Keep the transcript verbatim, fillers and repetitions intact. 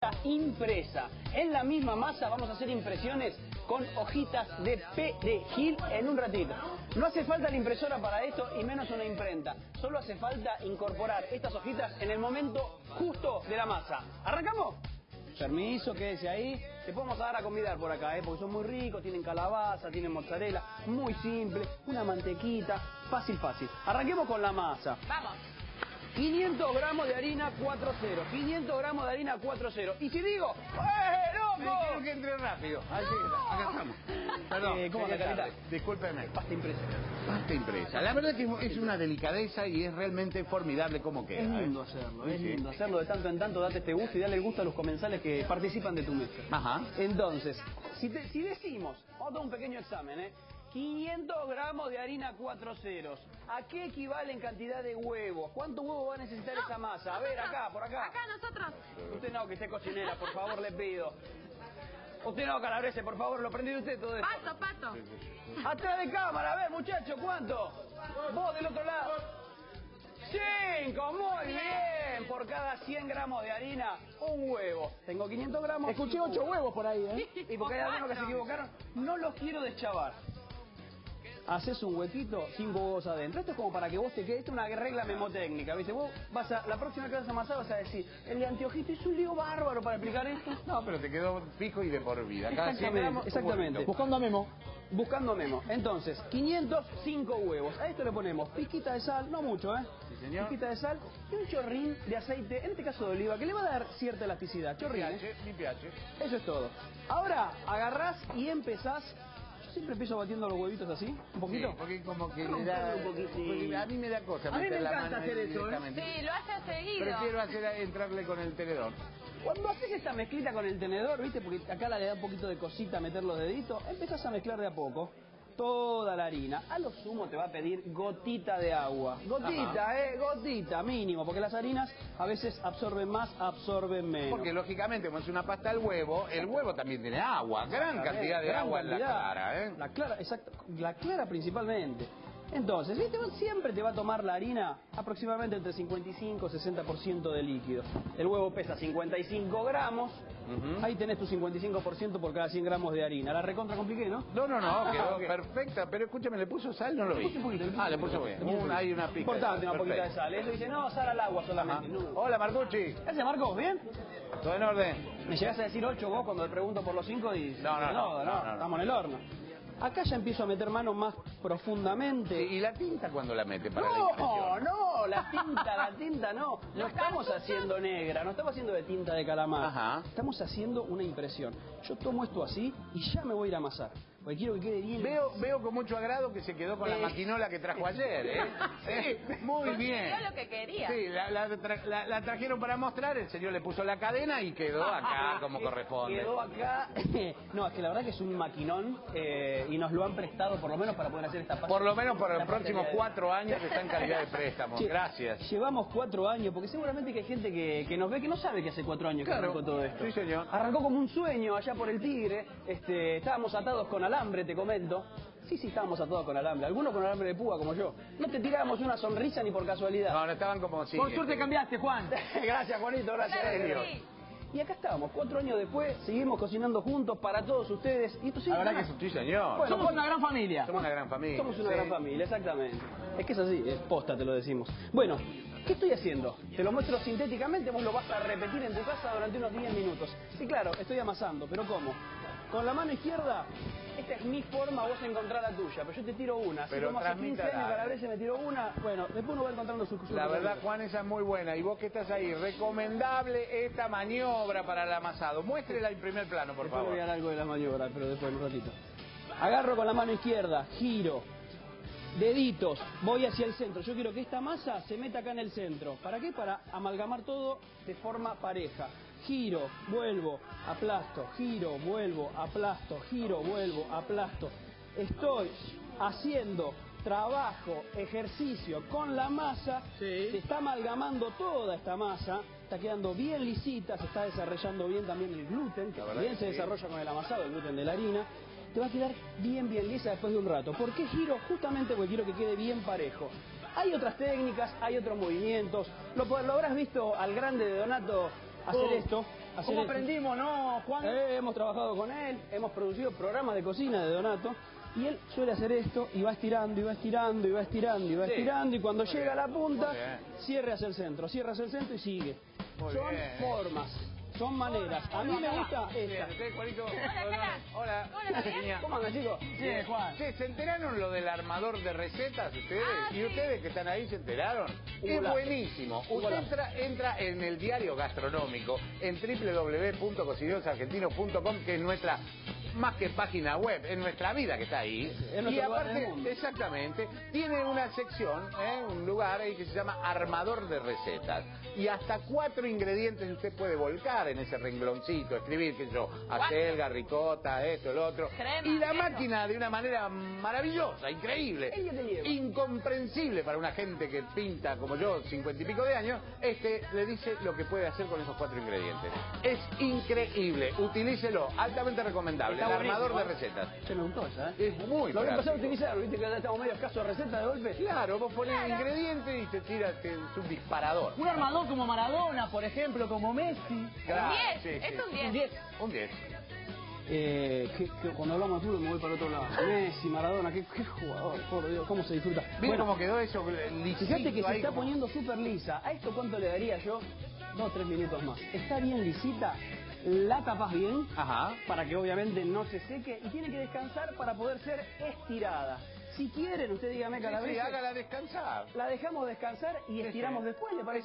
masa impresa. En la misma masa vamos a hacer impresiones con hojitas de perejil en un ratito. No hace falta la impresora para esto y menos una imprenta. Solo hace falta incorporar estas hojitas en el momento justo de la masa. ¿Arrancamos? Permiso, quédese ahí. Te podemos dar a convidar por acá, ¿eh? Porque son muy ricos, tienen calabaza, tienen mozzarella, muy simple, una mantequita, fácil, fácil. Arranquemos con la masa. Vamos. quinientos gramos de harina cuatro cero. quinientos gramos de harina cuatro cero. Y si digo, ¡eh, loco! Me quiero que entre rápido. Así, no. Acá estamos. Perdón. Eh, ¿Cómo anda, Carita? Discúlpeme. Pasta impresa. Pasta impresa. La verdad que es una delicadeza y es realmente formidable como queda. Es lindo ¿eh? hacerlo, es Sí, lindo sí. hacerlo de tanto en tanto, date este gusto y dale el gusto a los comensales que participan de tu mesa. Ajá. Entonces, si, te, si decimos, vamos a hacer un pequeño examen, ¿eh? quinientos gramos de harina cuatro ceros. ¿A qué equivale en cantidad de huevos? ¿Cuánto huevo va a necesitar No, esa masa? A ver, acá, por acá. Acá nosotros. Usted no, que esté cocinera, por favor, le pido. Usted no, Calabrese, por favor, lo prendí usted todo esto. Pato, pato. Atrás de cámara, a ver, muchacho, ¿cuánto? Vos del otro lado. Cinco, muy bien. Por cada cien gramos de harina, un huevo. Tengo quinientos gramos. Escuché ocho huevos por ahí, ¿eh? Y porque hay algunos que se equivocaron, no los quiero deschavar. Haces un huequito, cinco huevos adentro. Esto es como para que vos te quede. Esto es una regla memotécnica, ¿viste? Vos vas a, la próxima que vas a amasar vas a decir, el de anteojito es un lío bárbaro para explicar esto. No, pero te quedó fijo y de por vida. Cada cien Exactamente, gramos, un exactamente. huevito. Buscando a Memo. Buscando Memo. Entonces, quinientos cinco huevos. A esto le ponemos pizquita de sal, no mucho, ¿eh? Sí, señor. Pizquita de sal y un chorrín de aceite, en este caso de oliva, que le va a dar cierta elasticidad. Mi Chorrín, ¿eh? piace, mi piace. Eso es todo. Ahora agarrás y empezás. Yo siempre empiezo batiendo los huevitos así, un poquito. Sí, porque como que Vamos le a da... hacerlo un poquitito. porque a mí me da cosa A mí me meter la encanta mano hacer eso, ¿eh? directamente. Sí, lo hace seguido. Prefiero hacer entrarle con el tenedor. Cuando haces esta mezclita con el tenedor, ¿viste? Porque acá le da un poquito de cosita meter los deditos, empezás a mezclar de a poco toda la harina. A lo sumo te va a pedir gotita de agua. Gotita, Ajá. eh, gotita, mínimo, porque las harinas a veces absorben más, absorben menos. Porque lógicamente, como es una pasta al huevo, el huevo también tiene agua, gran cantidad de Gran agua en la cantidad. clara, ¿eh? La clara, exacto, la clara principalmente. Entonces, ¿viste? Siempre te va a tomar la harina aproximadamente entre cincuenta y cinco y sesenta por ciento de líquido. El huevo pesa cincuenta y cinco gramos, Ujú. ahí tenés tu cincuenta y cinco por ciento por cada cien gramos de harina. La recontra compliqué, ¿no? No, no, no, quedó ok. perfecta, pero escúchame, ¿le puso sal? No lo vi. Le puse un poquito, le puse Ah, le un puso poquito. bien. Le puse un Un- hay una pica. Importante, una poquita de Perfecto. sal. Eso dice, no, sal al agua solamente. Ajá. No. Hola, Marcucci. ¿Ese Marcos, bien? ¿Todo en orden? Me llegas a decir ocho vos cuando te pregunto por los cinco y... No, no, no, no, no, no. Estamos en el horno. Acá ya empiezo a meter mano más profundamente. Sí, ¿y la tinta cuando la mete para la impresión? No, no, la tinta, la tinta no. No estamos haciendo negra, no estamos haciendo de tinta de calamar. Ajá. Estamos haciendo una impresión. Yo tomo esto así y ya me voy a ir a amasar. Porque quiero que quede bien. Veo, veo con mucho agrado que se quedó con la Eh. maquinola que trajo ayer, ¿eh? Sí, muy bien. Consiguió lo que quería. Sí, la, la tra- la- la trajeron para mostrar, el señor le puso la cadena y quedó acá como Que- corresponde. Quedó acá. No, es que la verdad que es un maquinón eh, y nos lo han prestado por lo menos para poder hacer esta parte. Por lo menos por la los próximos parte de- cuatro años está en calidad de préstamo. Che, Gracias. Llevamos cuatro años, porque seguramente que hay gente que, que nos ve que no sabe que hace cuatro años que Claro. arrancó todo esto. Sí, señor. Arrancó como un sueño allá por el Tigre. Este, estábamos atados con alambre, te comento. Sí, sí, estábamos atados con alambre. Algunos con alambre de púa, como yo. No te tirábamos una sonrisa ni por casualidad. No, no estaban como así. Por suerte cambiaste, Juan. Gracias, Juanito, gracias. Claro que Elio. sí. Y acá estamos, cuatro años después, seguimos cocinando juntos para todos ustedes. Y esto sigue La verdad que acá. es sí, señor. Bueno, Somos una gran familia. Somos una gran familia. Somos una sí. gran familia, exactamente. Es que es así, es posta, te lo decimos. Bueno, ¿qué estoy haciendo? Te lo muestro sintéticamente, vos lo vas a repetir en tu casa durante unos diez minutos. Y claro, estoy amasando, pero ¿cómo? Con la mano izquierda, esta es mi forma, vos encontrás la tuya, pero yo te tiro una. Si Pero como hace quince transmítala. años Calabrese me tiró una, bueno, después uno va encontrando su su La verdad, su- Juan, esa es muy buena. Y vos que estás ahí, recomendable esta maniobra para el amasado. Muéstrela en primer plano, por Después le favor. voy a dar algo de la maniobra, pero después, en un ratito. Agarro con la mano izquierda, giro, deditos, voy hacia el centro. Yo quiero que esta masa se meta acá en el centro. ¿Para qué? Para amalgamar todo de forma pareja. Giro, vuelvo, aplasto, giro, vuelvo, aplasto, giro, vuelvo, aplasto. Estoy haciendo trabajo, ejercicio con la masa, Sí. se está amalgamando toda esta masa, está quedando bien lisita, se está desarrollando bien también el gluten, que La verdad también que se sí. desarrolla con el amasado, el gluten de la harina. Te va a quedar bien, bien lisa después de un rato. ¿Por qué giro? Justamente porque quiero que quede bien parejo. Hay otras técnicas, hay otros movimientos. Lo, lo habrás visto al grande de Donato hacer Oh. esto. hacer ¿Cómo esto. aprendimos, no, Juan? Eh, hemos trabajado con él, hemos producido programas de cocina de Donato. Y él suele hacer esto y va estirando, y va estirando, y va estirando, y va Sí. estirando. Y cuando Muy llega bien, a la punta, muy bien. cierre hacia el centro, cierre hacia el centro y sigue. Muy Son bien. formas, son maneras. A mí me gusta Bien, esta. ¿usted, Juanito? Hola, Hola. Hola, ¿bien? ¿Cómo andan, chicos? Sí, Juan. Che, ¿se enteraron lo del armador de recetas ustedes? Ah, ¿Y sí. ustedes que están ahí se enteraron? Un Es golazo. buenísimo. Un Usted golazo. entra, entra en el diario gastronómico en doble u doble u doble u punto cocineros argentinos punto com, que es nuestra, más que página web, es nuestra vida que está ahí. Es nuestro Y lugar en el aparte, mundo. exactamente, tiene una sección, ¿eh? un lugar ahí que se llama armador de recetas. Y hasta cuatro ingredientes usted puede volcar en ese rengloncito, escribir, qué sé yo, acelga, ricota, esto, el otro. Crema, y la queso. máquina de una manera maravillosa, increíble, ¿El que te lleva? incomprensible para una gente que pinta como yo, cincuenta y pico de años, es que le dice lo que puede hacer con esos cuatro ingredientes. Es increíble, utilícelo, altamente recomendable, Está el armador de buenísimo, ¿eh? recetas. Se me gustó esa, ¿eh? Es muy Lo voy a empezar a práctico. utilizar, viste que ya estamos medio escasos de recetas de golpe. Claro, vos pones ingredientes y te tiras, te- es un disparador. Un armador como Maradona, por ejemplo, como Messi. Claro, diez, sí, es sí. un diez. Un diez. Un diez. Eh, que, que cuando hablamos de fútbol me voy para otro lado. Messi, Maradona, qué, qué jugador, por Dios, cómo se disfruta. ¿Viste cómo quedó eso? Fíjate que se ahí está como- poniendo súper lisa. ¿A esto cuánto le daría yo? Dos o tres minutos más. Está bien lisita, la tapas bien, Ajá. para que obviamente no se seque, y tiene que descansar para poder ser estirada. Si quieren, usted dígame Sí, cada sí, vez. hágala descansar. La dejamos descansar y estiramos sí. después, ¿le parece?